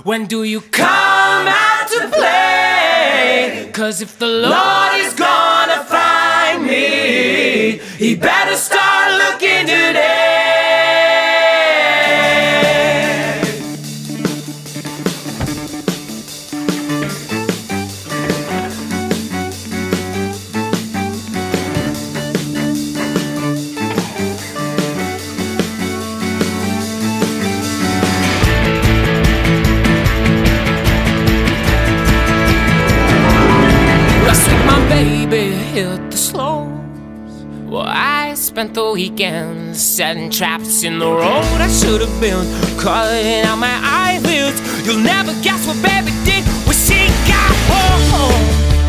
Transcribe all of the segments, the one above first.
When do you come out to play? 'Cause if the Lord is gonna find me, He better start looking today. Baby hit the slopes. Well, I spent the weekend setting traps in the road. I should have been cutting out my eyelids. You'll never guess what baby did when she got home.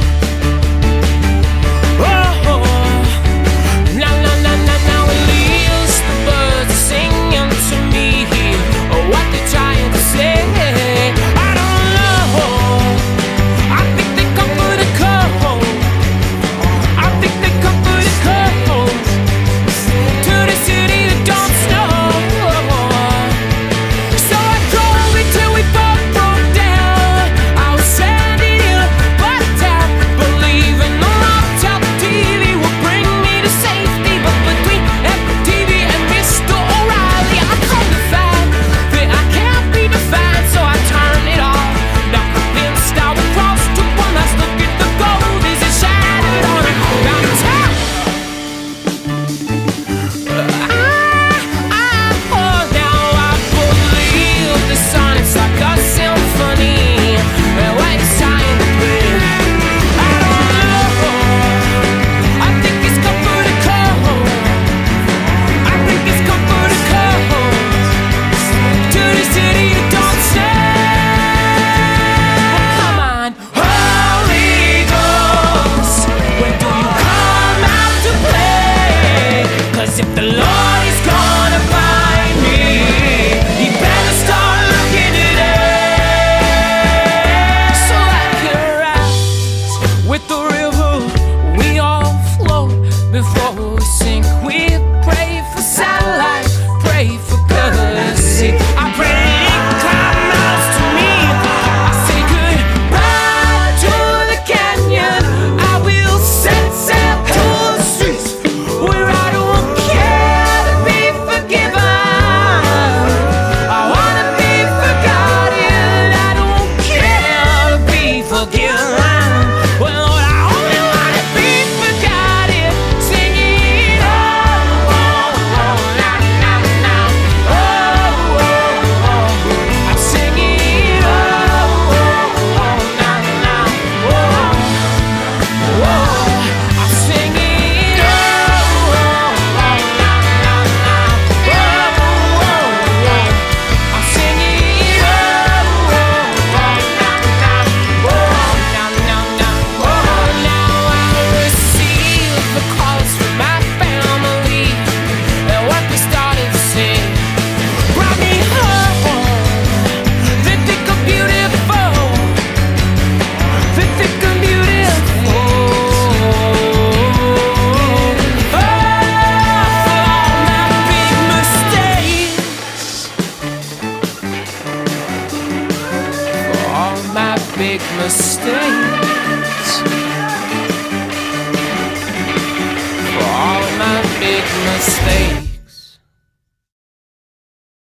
Oh, now, at least the birds are singing to me. Oh, what they're trying to say, I don't know. I think they come for the cold. If the Lord is gonna find me, He better start looking today. So like a rise with the river, we all float. Before we sink, we pray for satellite, pray for courtesy. I pray that He comes to me. I say goodbye to the canyon. I will set sail to the streets where I don't big mistakes, for all my big mistakes.